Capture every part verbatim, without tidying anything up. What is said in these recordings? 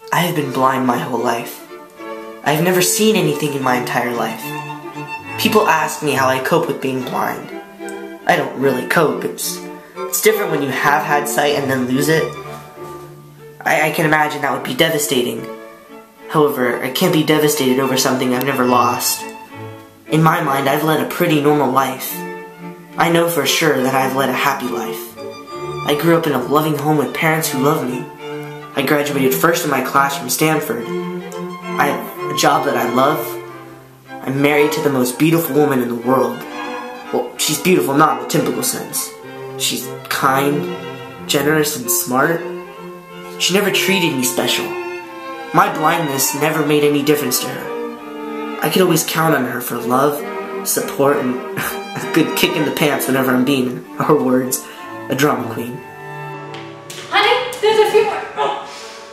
I have been blind my whole life. I have never seen anything in my entire life. People ask me how I cope with being blind. I don't really cope. It's, it's different when you have had sight and then lose it. I, I can imagine that would be devastating. However, I can't be devastated over something I've never lost. In my mind, I've led a pretty normal life. I know for sure that I've led a happy life. I grew up in a loving home with parents who love me. I graduated first in my class from Stanford. I have a job that I love. I'm married to the most beautiful woman in the world. Well, she's beautiful not in the typical sense. She's kind, generous, and smart. She never treated me special. My blindness never made any difference to her. I could always count on her for love, support, and a good kick in the pants whenever I'm being, in her words, a drama queen. Honey, there's a few more. Oh.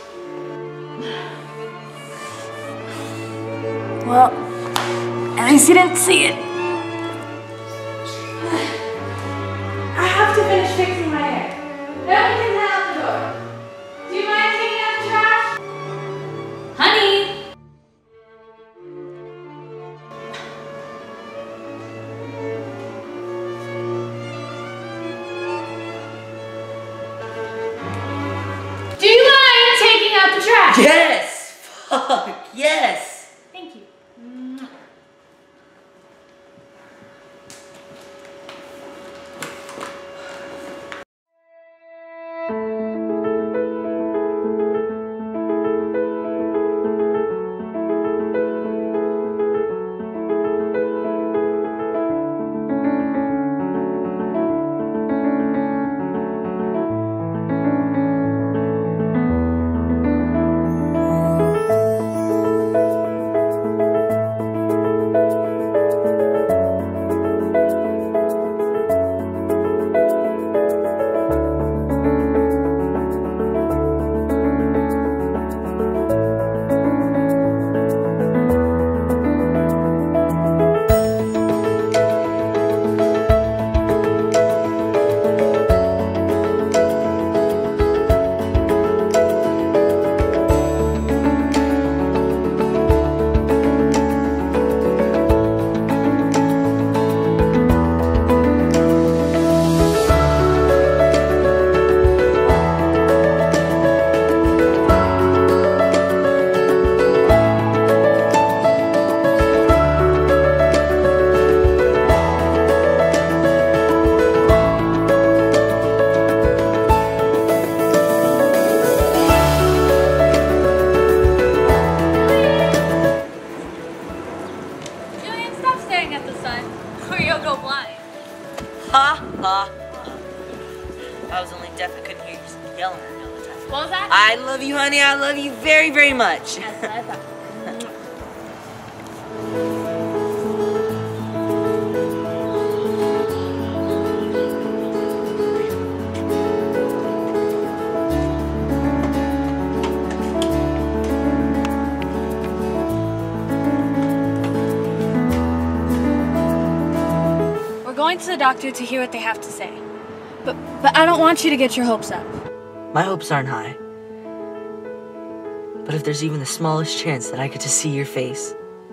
Well, at least you didn't see it. I have to finish fixing my hair. Then we can head out the door. Do you mind taking out the trash? Honey! Do you mind taking out the trash? Yes! Fuck, yes! Thank you. Ha ha. I was only deaf, I couldn't hear you yelling at me all the time. What was that? I love you, honey. I love you very, very much. That's what I thought. Going to the doctor to hear what they have to say. But but I don't want you to get your hopes up. My hopes aren't high. But if there's even the smallest chance that I get to see your face,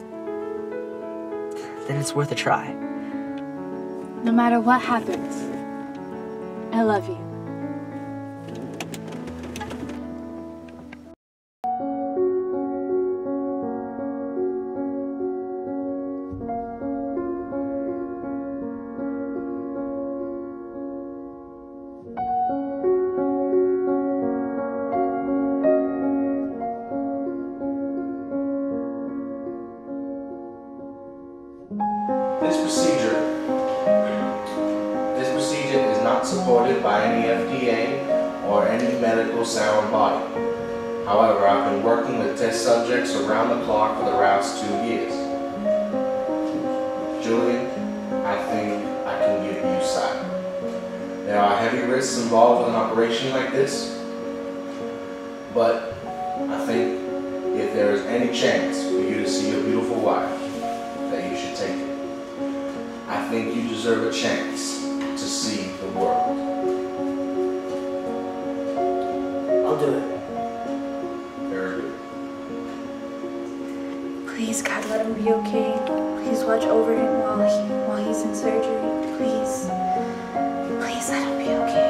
then it's worth a try. No matter what happens, I love you. This procedure, this procedure is not supported by any F D A or any medical sound body. However, I've been working with test subjects around the clock for the last two years. Julian, I think I can give you sight. There are heavy risks involved with an operation like this, but I think if there is any chance for you to see your beautiful wife, that you should take it. I think you deserve a chance to see the world. I'll do it. Very good. let him be okay. Please watch over him while he, while he's in surgery. Please. Please let him be okay.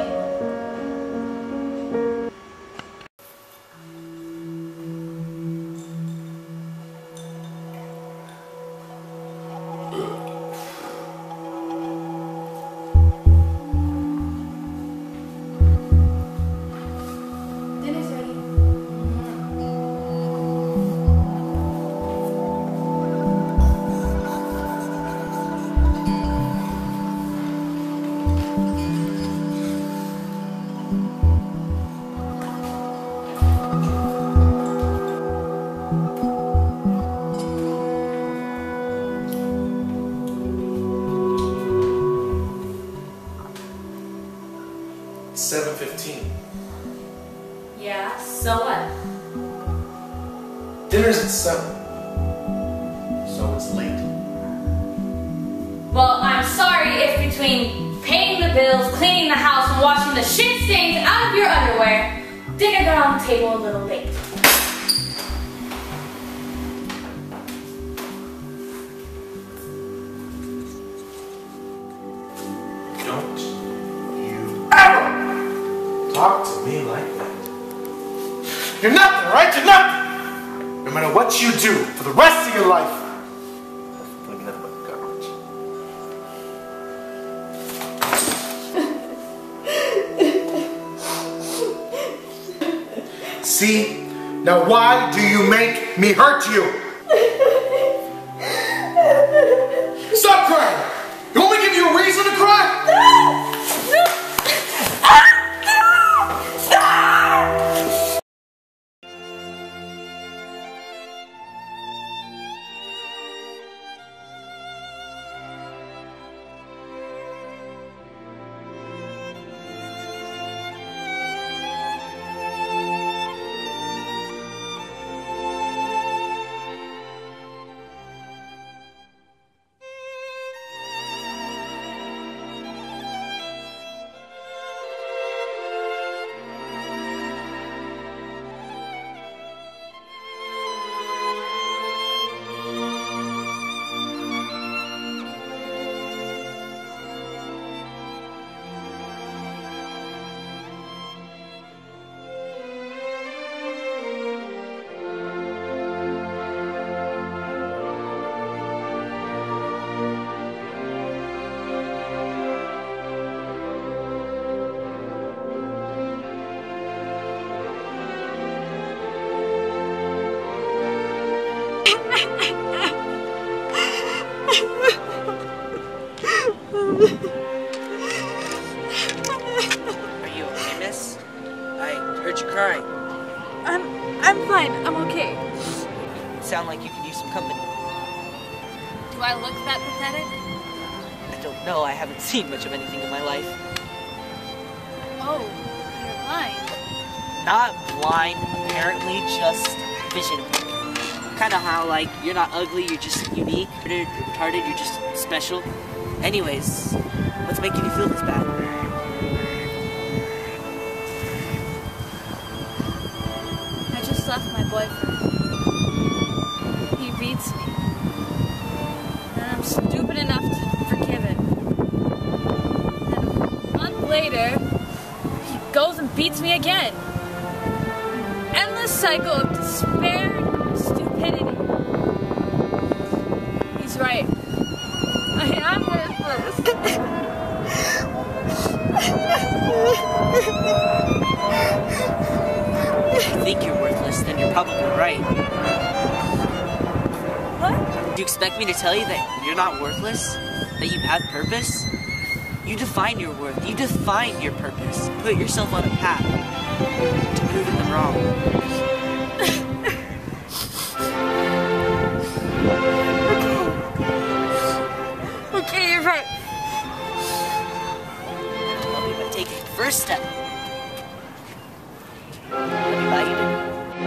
Dinner's ready. seven fifteen. Yeah, so what? Dinner's at seven. So it's late. Well, I'm sorry if between paying the bills, cleaning the house, and washing the shit stains out of your underwear, dinner got on the table a little late. Don't you ever talk to me like that. You're nothing, right? You're nothing! No matter what you do for the rest of your life, you're nothing but garbage. See? Now why do you make me hurt you? Stop crying! You want me to give you a reason to cry? Are you okay, miss? I heard you crying. I'm I'm fine. I'm okay. You sound like you could use some company. Do I look that pathetic? I don't know, I haven't seen much of anything in my life. Oh, you're blind. Not blind, apparently, just vision. Kinda how, like, you're not ugly, you're just unique, you're retarded, you're just special. Anyways, what's making you feel this bad? I just left my boyfriend. He beats me. And I'm stupid enough to forgive him. And a month later, he goes and beats me again. Endless cycle of despair and stupidity. He's right. I am worthless. If you think you're worthless, then you're probably right. What? Do you expect me to tell you that you're not worthless? That you have purpose? You define your worth. You define your purpose. Put yourself on a path to proving them wrong. Okay, you're right. Help me by taking the first step. Let me buy you dinner.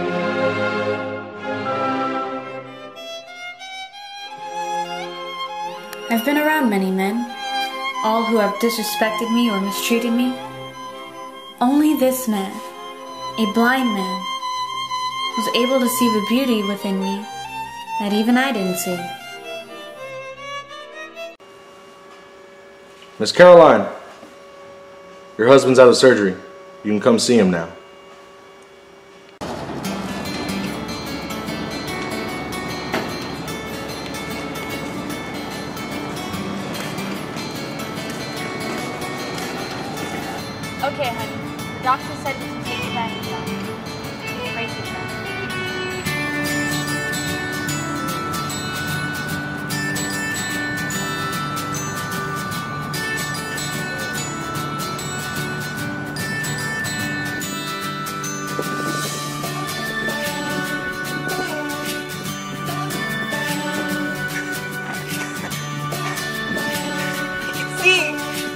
I've been around many men, all who have disrespected me or mistreated me. Only this man, a blind man, was able to see the beauty within me that even I didn't see. Miss Caroline, your husband's out of surgery. You can come see him now. Okay, honey. The doctor said we can take you back now. Brace yourself. See?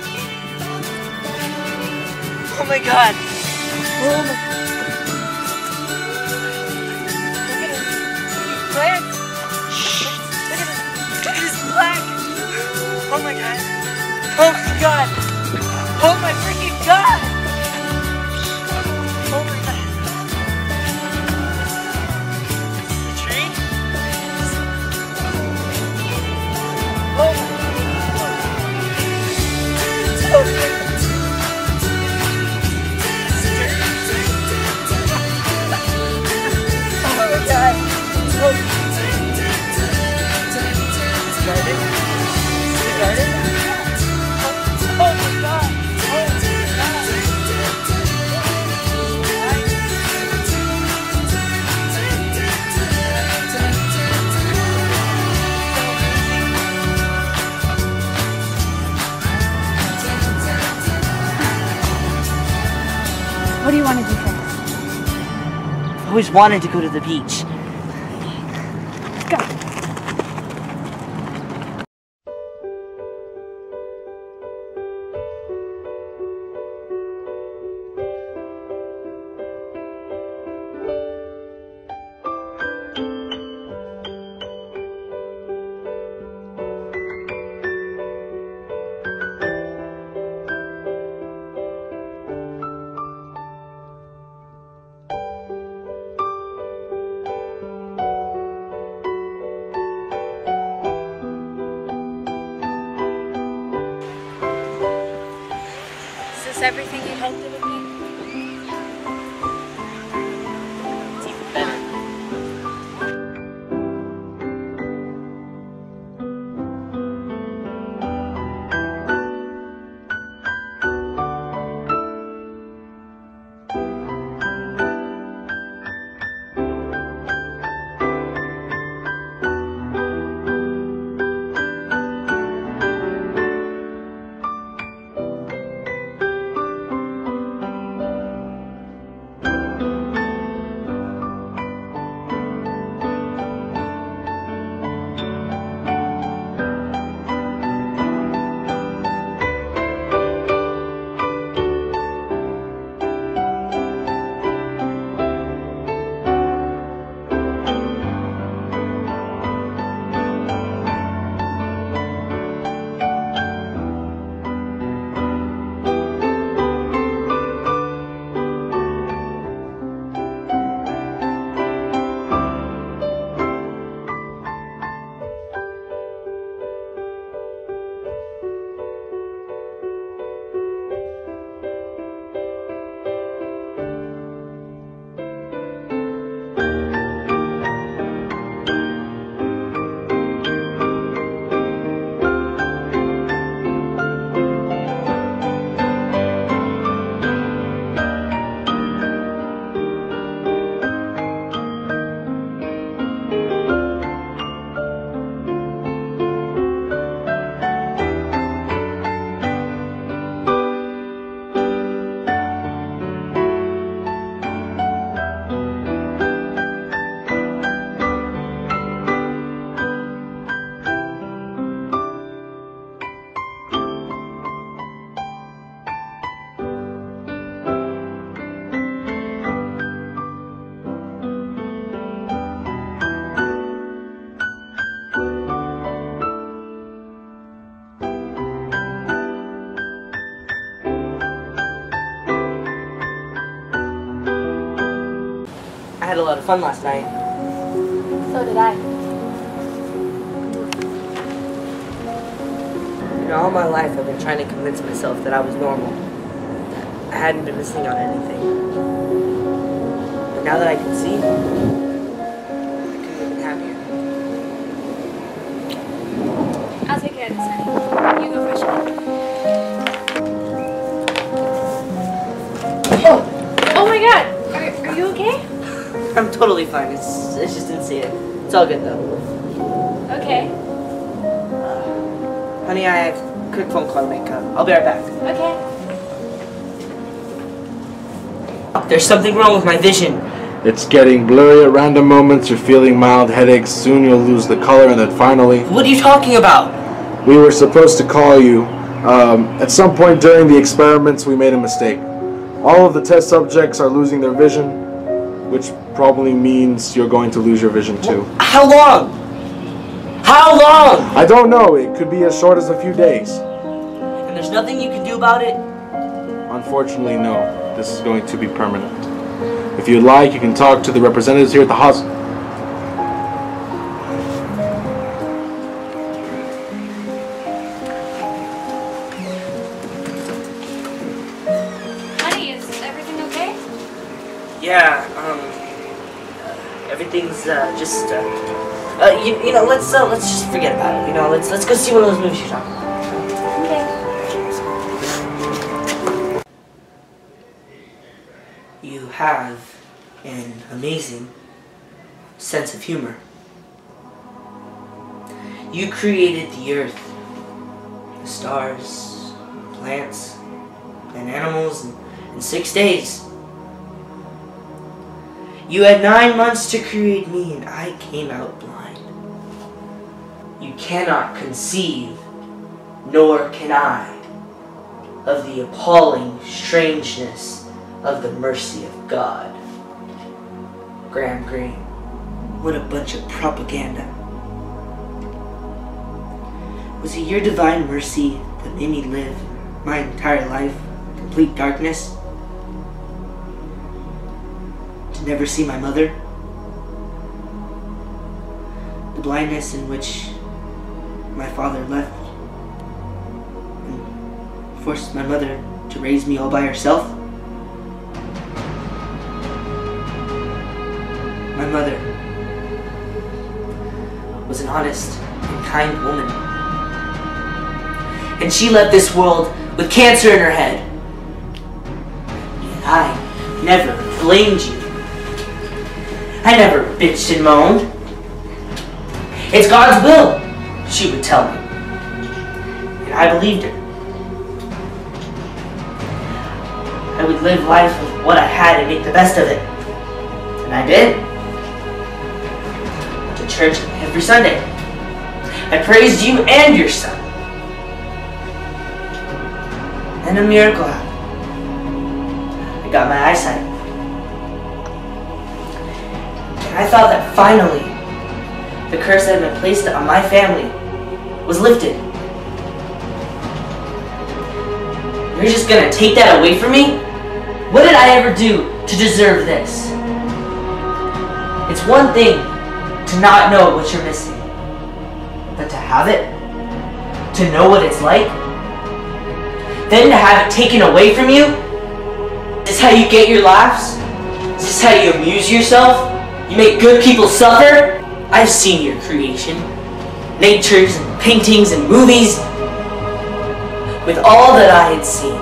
Oh my god. Oh my. Look at his, he's black. Look at his, look at his black. Oh my god. Oh my god. Oh my freaking god. Oh my god. The tree? Oh my god. What do you want to do first? I've always wanted to go to the beach. Let's go. Is this everything you hoped it would be? It's even better. I had a lot of fun last night. So did I. know, all my life I've been trying to convince myself that I was normal. That I hadn't been missing on anything. But now that I can see, I couldn't have been happier. I'll take care of this, honey. You go freshen up. Oh! Oh my god! Are, are you okay? I'm totally fine. It's, it's just insane. It's all good though. Okay. Uh, honey, I have a quick phone call to make. Uh, I'll be right back. Okay. There's something wrong with my vision. It's getting blurry at random moments. You're feeling mild headaches. Soon you'll lose the color, and then finally... What are you talking about? We were supposed to call you. Um, at some point during the experiments, we made a mistake. All of the test subjects are losing their vision, which probably means you're going to lose your vision too. How long? How long? I don't know. It could be as short as a few days. And there's nothing you can do about it? Unfortunately, no. This is going to be permanent. If you'd like, you can talk to the representatives here at the hospital. Honey, is everything okay? Yeah, um, uh, everything's uh, just, uh, uh you, you know, let's uh, let's just forget about it. You know, let's let's go see one of those movies you're talking about. Okay. You have an amazing sense of humor. You created the earth, the stars, plants, and animals in, in six days. You had nine months to create me, and I came out blind. You cannot conceive, nor can I, of the appalling strangeness of the mercy of God. Graham Greene, what a bunch of propaganda. Was it your divine mercy that made me live my entire life in complete darkness? To never see my mother? The blindness in which my father left and forced my mother to raise me all by herself? My mother was an honest and kind woman. And she left this world with cancer in her head. And I never blamed you. I never bitched and moaned. It's God's will, she would tell me. And I believed her. I would live life with what I had and make the best of it. And I did. Went to church every Sunday. I praised you and your son. And a miracle happened. I got my eyesight. And I thought that finally, the curse that had been placed on my family was lifted. You're just gonna take that away from me? What did I ever do to deserve this? It's one thing to not know what you're missing, but to have it, to know what it's like, then to have it taken away from you? Is this how you get your laughs? Is this how you amuse yourself? You make good people suffer? I've seen your creation. Natures and paintings and movies. With all that I had seen,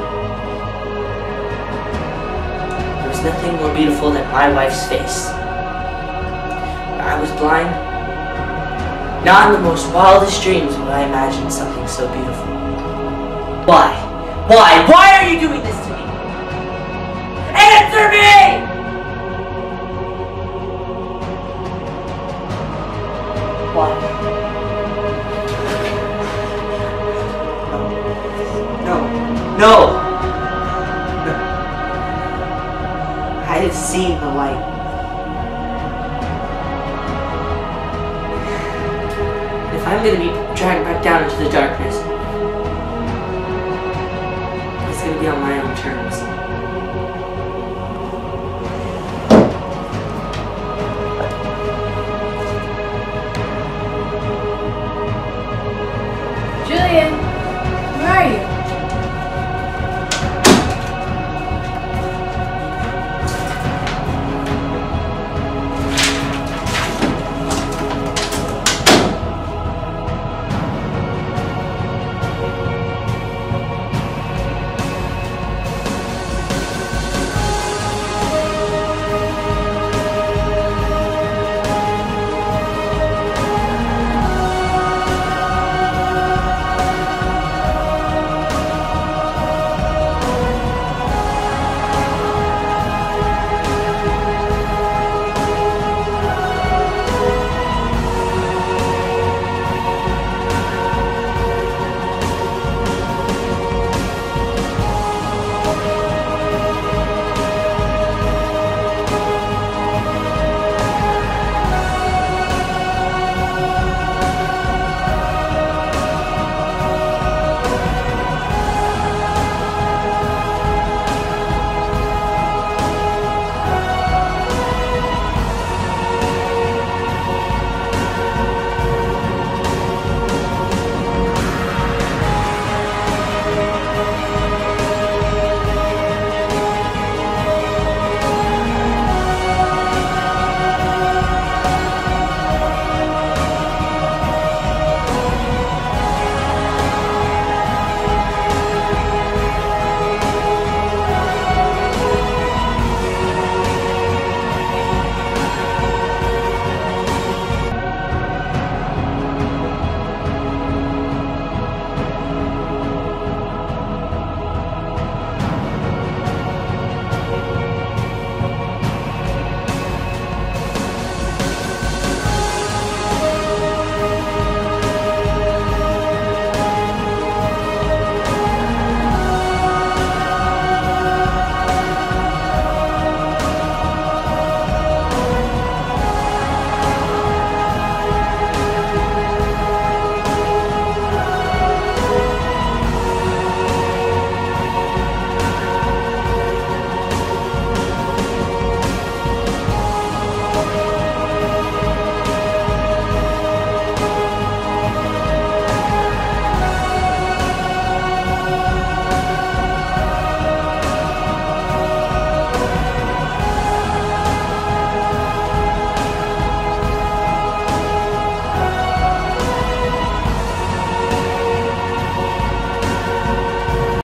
there was nothing more beautiful than my wife's face. When I was blind, not in the most wildest dreams would I imagine something so beautiful. Why? Why? Why are you doing this to me? Answer me! Why? No. No. No. I have seen the light. If I'm gonna be dragged back down into the darkness,